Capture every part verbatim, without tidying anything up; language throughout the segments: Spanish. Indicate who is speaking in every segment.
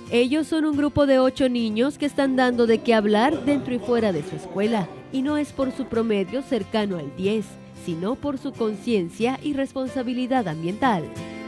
Speaker 1: Ellos son un grupo de ocho niños que están dando de qué hablar dentro y fuera de su escuela. Y no es por su promedio cercano al diez, sino por su conciencia y responsabilidad ambiental.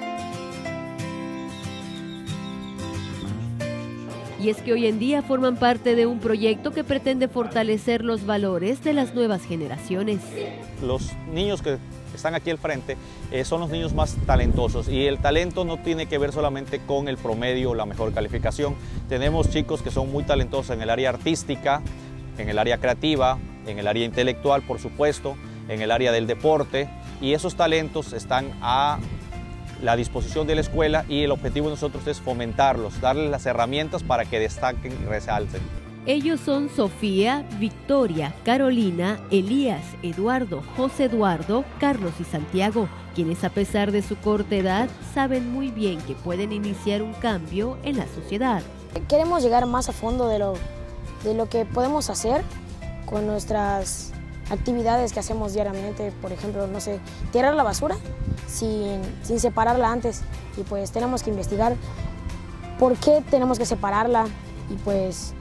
Speaker 1: Y es que hoy en día forman parte de un proyecto que pretende fortalecer los valores de las nuevas generaciones.
Speaker 2: Los niños que están aquí al frente eh, son los niños más talentosos, y el talento no tiene que ver solamente con el promedio o la mejor calificación. Tenemos chicos que son muy talentosos en el área artística, en el área creativa, en el área intelectual, por supuesto, en el área del deporte, y esos talentos están a la disposición de la escuela, y el objetivo de nosotros es fomentarlos, darles las herramientas para que destaquen y resalten.
Speaker 1: Ellos son Sofía, Victoria, Carolina, Elías, Eduardo, José Eduardo, Carlos y Santiago, quienes a pesar de su corta edad saben muy bien que pueden iniciar un cambio en la sociedad.
Speaker 3: Queremos llegar más a fondo de lo, de lo que podemos hacer con nuestras actividades que hacemos diariamente. Por ejemplo, no sé, tirar la basura sin, sin separarla antes, y pues tenemos que investigar por qué tenemos que separarla y pues,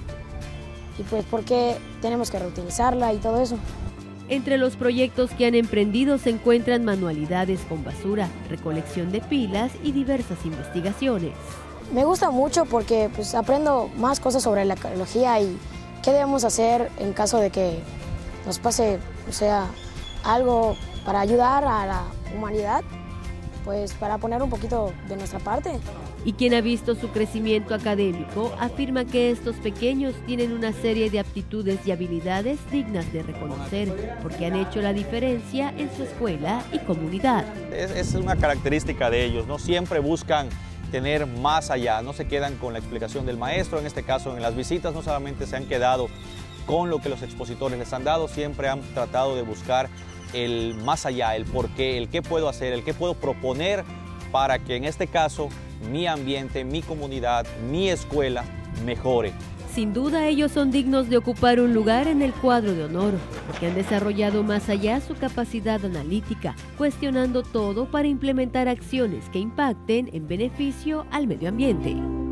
Speaker 3: y pues por qué tenemos que reutilizarla y todo eso.
Speaker 1: Entre los proyectos que han emprendido se encuentran manualidades con basura, recolección de pilas y diversas investigaciones.
Speaker 3: Me gusta mucho porque pues, aprendo más cosas sobre la ecología y qué debemos hacer en caso de que nos pase, o sea, algo para ayudar a la humanidad, pues para poner un poquito de nuestra parte.
Speaker 1: Y quien ha visto su crecimiento académico afirma que estos pequeños tienen una serie de aptitudes y habilidades dignas de reconocer, porque han hecho la diferencia en su escuela y comunidad.
Speaker 2: Es, es una característica de ellos, ¿no? Siempre buscan tener más allá, no se quedan con la explicación del maestro. En este caso, en las visitas no solamente se han quedado con lo que los expositores les han dado, siempre han tratado de buscar el más allá, el por qué, el qué puedo hacer, el qué puedo proponer para que en este caso mi ambiente, mi comunidad, mi escuela mejore.
Speaker 1: Sin duda ellos son dignos de ocupar un lugar en el cuadro de honor, porque han desarrollado más allá su capacidad analítica, cuestionando todo para implementar acciones que impacten en beneficio al medio ambiente.